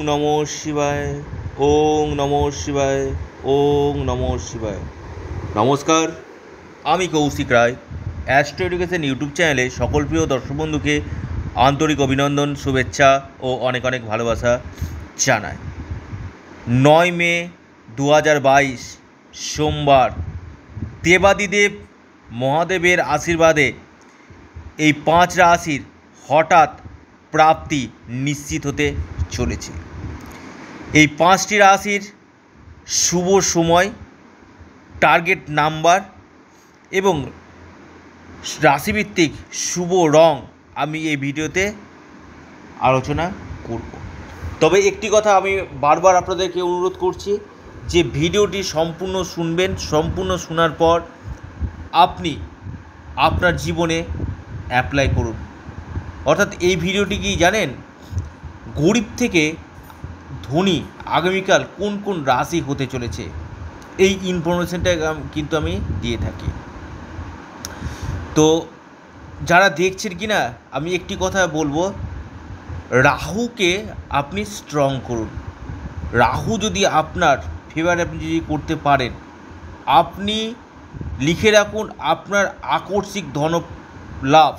নমো শিবায়, ওং নমো শিবায়, ওং নমো শিবায়। নমস্কার, আমি Koushik Roy. Astro education YouTube চ্যানেলে সকল প্রিয় দর্শক বন্ধুকে আন্তরিক অভিনন্দন, শুভেচ্ছা ও অনেক অনেক ভালোবাসা জানাই। 9 মে 2022 সোমবার, দেবাদিদেব মহাদেবের আশীর্বাদে এই 5 রাশির হঠাৎ প্রাপ্তি নিশ্চিত হতে চলেছে। এই 5টি রাশির শুভ সময়, টার্গেট নাম্বার এবং রাশিভিত্তিক শুভ রং আমি এই ভিডিওতে আলোচনা করব। তবে একটি কথা আমি বারবার আপনাদেরকে অনুরোধ করছি যে ভিডিওটি সম্পূর্ণ শুনবেন। সম্পূর্ণ শোনার পর আপনি আপনার জীবনে অ্যাপ্লাই করুন। অর্থাৎ এই ভিডিওটি কি জানেন, গরিব থেকে ধনী আগামীকাল কোন কোন রাশি হতে চলেছে, এই ইনফরমেশনটা কিন্তু আমি দিয়ে থাকি। তো যারা দেখছেন কি না, আমি একটি কথা বলবো, রাহুকে আপনি স্ট্রং করুন। রাহু যদি আপনার ফেভার আপনি যদি করতে পারেন, আপনি লিখে রাখুন আপনার আকস্মিক ধন লাভ,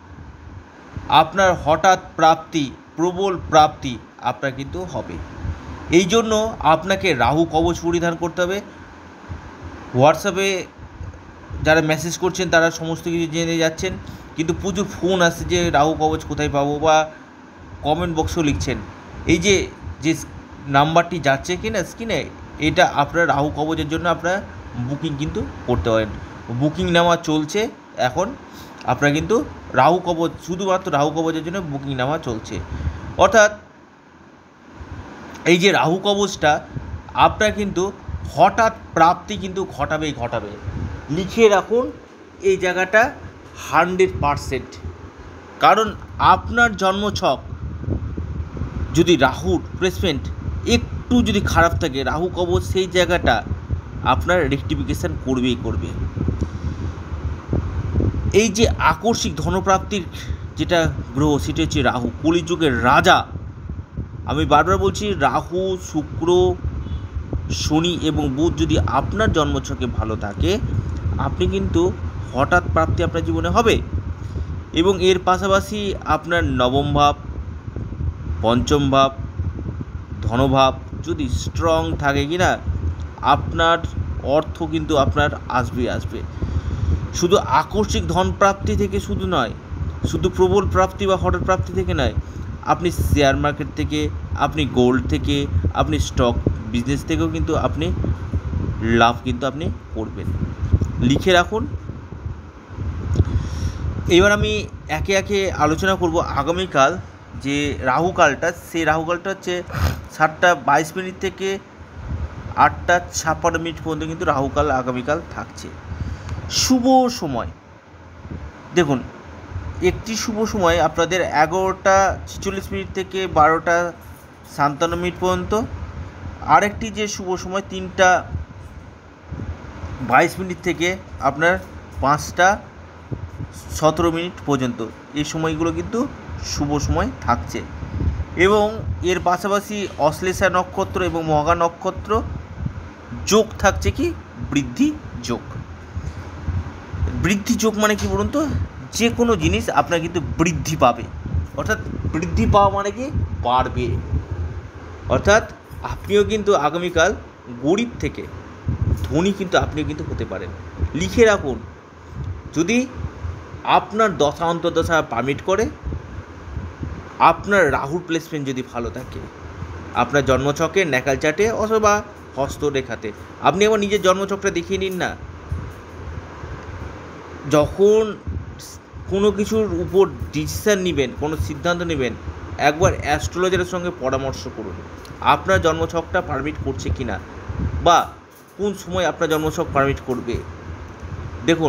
আপনার হঠাৎ প্রাপ্তি, প্রবল প্রাপ্তি আপনার কিন্তু হবে। এই জন্য আপনাকে রাহু কবচ পরিধান করতে হবে। হোয়াটসঅ্যাপে যারা মেসেজ করছেন তারা সমস্ত কিছু জেনে যাচ্ছেন, কিন্তু প্রচুর ফোন আসছে যে রাহু কবচ কোথায় পাবো, বা কমেন্ট বক্সেও লিখছেন। এই যে যে নাম্বারটি যাচ্ছে কি না স্ক্রিনে, এটা আপনার রাহু কবচের জন্য আপনারা বুকিং কিন্তু করতে পারেন। বুকিং নেওয়া চলছে এখন। আপনারা কিন্তু রাহু কবচ, শুধুমাত্র রাহু কবচের জন্য বুকিং নেওয়া চলছে। অর্থাৎ এই যে রাহু কবচটা আপনার কিন্তু হঠাৎ প্রাপ্তি কিন্তু ঘটাবে। লিখে রাখুন এই জায়গাটা 100%। কারণ আপনার জন্মছক যদি রাহুর প্লেসমেন্ট একটু যদি খারাপ থাকে, রাহু কবচ সেই জায়গাটা আপনার রেকটিফিকেশান করবে। এই যে আকস্মিক ধনপ্রাপ্তির যেটা গ্রহ, সেটা হচ্ছে রাহু, কলিযুগের রাজা। আমি বারবার বলছি, রাহু, শুক্র, শনি এবং বুধ যদি আপনার জন্মছকে ভালো থাকে, আপনি কিন্তু হঠাৎ প্রাপ্তি আপনার জীবনে হবে। এবং এর পাশাপাশি আপনার নবম ভাব, পঞ্চম ভাব, ধনভাব যদি স্ট্রং থাকে কিনা, আপনার অর্থ কিন্তু আপনার আসবে। শুধু আকস্মিক ধন প্রাপ্তি থেকে শুধু নয়, শুধু প্রবল প্রাপ্তি বা হঠাৎ প্রাপ্তি থেকে নয়, আপনি শেয়ার মার্কেট থেকে, আপনি গোল্ড থেকে, আপনি স্টক বিজনেস থেকেও কিন্তু আপনি লাভ কিন্তু আপনি করবেন। লিখে রাখুন। এবার আমি একে একে আলোচনা করব আগামীকাল যে রাহুকালটা, সেই রাহুকালটা হচ্ছে 7টা 22 মিনিট থেকে 8টা 56 মিনিট পর্যন্ত কিন্তু রাহুকাল আগামীকাল থাকছে। শুভ সময় দেখুন, একটি শুভ সময় আপনাদের 11টা 46 মিনিট থেকে 12টা 57 মিনিট পর্যন্ত। আরেকটি যে শুভ সময় 3টা 22 মিনিট থেকে আপনার 5টা 17 মিনিট পর্যন্ত, এই সময়গুলো কিন্তু শুভ সময় থাকছে। এবং এর পাশাপাশি অশ্লেষা নক্ষত্র এবং মঘা নক্ষত্র যোগ থাকছে, কি বৃদ্ধি যোগ। বৃদ্ধি যোগ মানে কি বলুন তো, যে কোনো জিনিস আপনার কিন্তু বৃদ্ধি পাবে। অর্থাৎ বৃদ্ধি পাওয়া মানে কি বাড়বে। অর্থাৎ আপনিও কিন্তু আগামীকাল গরিব থেকে ধনী কিন্তু আপনিও কিন্তু হতে পারেন। লিখে রাখুন, যদি আপনার দশা অন্তর্দশা পারমিট করে, আপনার রাহুর প্লেসমেন্ট যদি ভালো থাকে, আপনার জন্মছকে ন্যাকাল চাটে অথবা হস্তরেখাতে, আপনি আবার নিজের জন্মছকটা দেখিয়ে নিন না। যখন কোনো কিছুর উপর ডিসিশান নেবেন, কোনো সিদ্ধান্ত নেবেন, একবার অ্যাস্ট্রোলজারের সঙ্গে পরামর্শ করুন আপনার জন্মছকটা পারমিট করছে কি না, বা কোন সময় আপনার জন্মছক পারমিট করবে। দেখুন,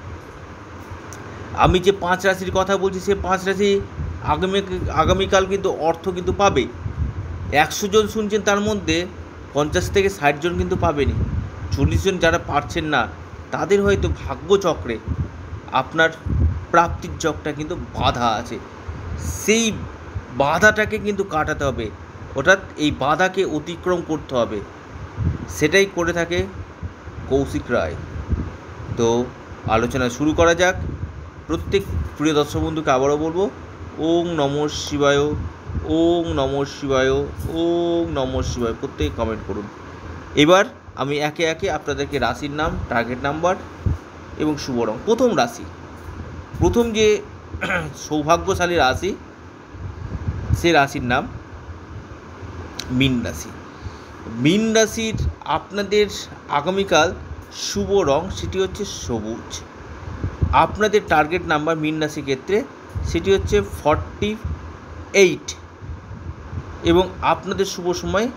আমি যে 5 রাশির কথা বলছি, সে 5 রাশি আগামীকাল কিন্তু অর্থ কিন্তু পাবে। 100 জন শুনছেন, তার মধ্যে 50 থেকে 60 জন কিন্তু পাবেনি। 40 জন যারা পারছেন না, তাদের হয়তো ভাগ্যচক্রে আপনার প্রাপ্তির চক্রটা কিন্তু বাধা আছে। সেই বাধাটাকে কিন্তু কাটাতে হবে। অর্থাৎ এই বাধাকে অতিক্রম করতে হবে, সেটাই করে থাকে কৌশিক রায়। তো আলোচনা শুরু করা যাক। প্রত্যেক প্রিয় দর্শক বন্ধুকে আবারও বলবো, ওং নমঃ শিবায়, ওং নমঃ শিবায়, ওং নমঃ শিবায়, প্রত্যেকে কমেন্ট করুন। এবার আমি একে একে আপনাদেরকে রাশির নাম, টার্গেট নাম্বার এবং শুভ রং। প্রথম রাশি, প্রথম যে সৌভাগ্যশালী রাশি, সে রাশির নাম মীন রাশি। মীন রাশির আপনাদের আগামীকাল শুভ রং সেটি হচ্ছে সবুজ। আপনাদের টার্গেট নাম্বার মীন রাশির ক্ষেত্রে সেটি হচ্ছে 48 এবং আপনাদের শুভ সময়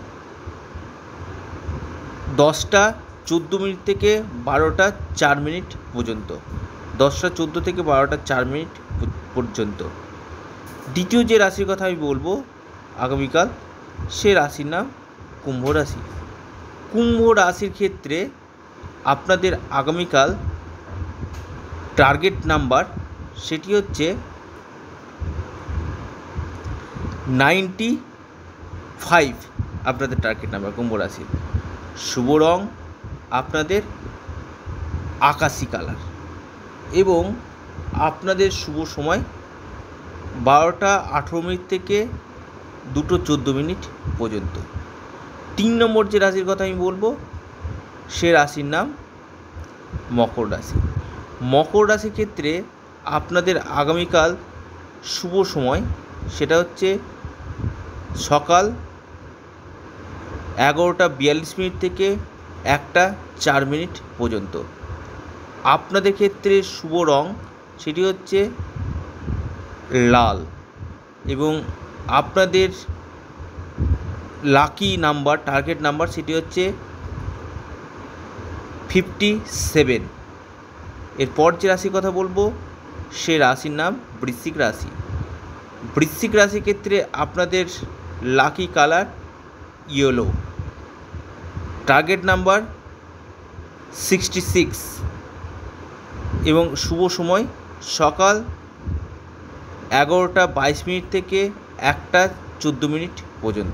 10টা 14 মিনিট থেকে 12টা 4 মিনিট পর্যন্ত, 10টা 14 থেকে 12টা 4 মিনিট পর্যন্ত। দ্বিতীয় যে রাশির কথা আমি বলবো আগামীকাল, সে রাশির নাম কুম্ভ রাশি। কুম্ভ রাশির ক্ষেত্রে আপনাদের আগামীকাল টার্গেট নাম্বার সেটি হচ্ছে 95, আপনাদের টার্গেট নাম্বার কুম্ভ রাশির। শুভ রং আপনাদের আকাশি কালার এবং আপনাদের শুভ সময় 12টা 18 মিনিট থেকে 2টো 14 মিনিট পর্যন্ত। 3 নম্বর যে রাশির কথা আমি বলবো, সে রাশির নাম মকর রাশি। মকর রাশির ক্ষেত্রে আপনাদের আগামীকাল শুভ সময় সেটা হচ্ছে সকাল 11টা 42 মিনিট থেকে 1টা 4 মিনিট পর্যন্ত। আপনাদের ক্ষেত্রে শুভ রং সেটি হচ্ছে লাল এবং আপনাদের লাকি নাম্বার, টার্গেট নাম্বার সেটি হচ্ছে 57। এরপর যে রাশির কথা বলবো, সে রাশির নাম বৃশ্চিক রাশি। বৃশ্চিক রাশির ক্ষেত্রে আপনাদের lucky colour yellow, target number 66 এবং শুভ সময় সকাল 11টা 22 মিনিট থেকে 1টা 14 মিনিট পর্যন্ত।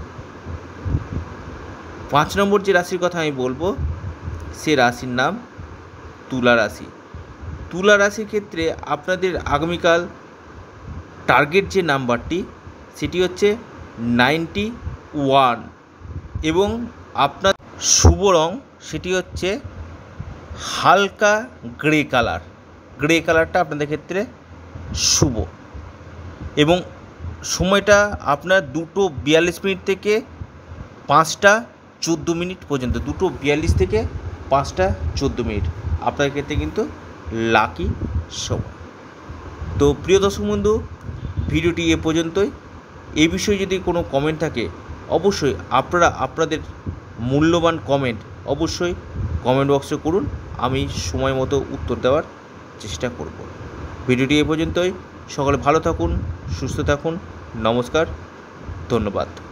5 নম্বর যে রাশির কথা আমি বলবো, সে রাশির নাম তুলা রাশি। তুলা রাশির ক্ষেত্রে আপনাদের আগামীকাল টার্গেট যে নাম্বারটি সেটি হচ্ছে 91 এবং আপনার শুভ রং সেটি হচ্ছে হালকা গ্রে কালার। গ্রে কালারটা আপনাদের ক্ষেত্রে শুভ এবং সময়টা আপনার 2টো 42 মিনিট থেকে 5টা 14 মিনিট পর্যন্ত। 2টো 42 থেকে 5টা 14 মিনিট আপনাদের ক্ষেত্রে কিন্তু লাকি সময়। তো প্রিয় দর্শক বন্ধু, ভিডিওটি এ পর্যন্তই। এই বিষয়ে যদি কোনো কমেন্ট থাকে অবশ্যই আপনারা আপনাদের মূল্যবান কমেন্ট অবশ্যই কমেন্ট বক্সে করুন, আমি সময় মতো উত্তর দেওয়ার চেষ্টা করব। ভিডিওটি এ পর্যন্তই। সকলে ভালো থাকুন, সুস্থ থাকুন। নমস্কার, ধন্যবাদ।